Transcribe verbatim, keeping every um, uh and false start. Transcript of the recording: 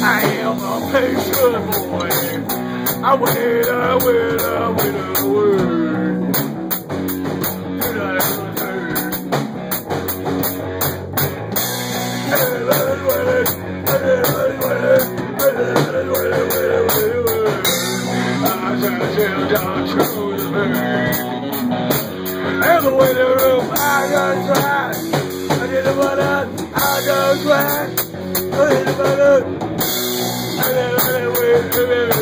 I am a patient boy. I wait, I wait, I wait, I wait. Did I ever say? Everybody's waiting, everybody's waiting, everybody's waiting, waiting, waiting, waiting. I said, tell John, choose me. In the waiting room, I just tried. I did a button, I just tried. I did a button. I did a button.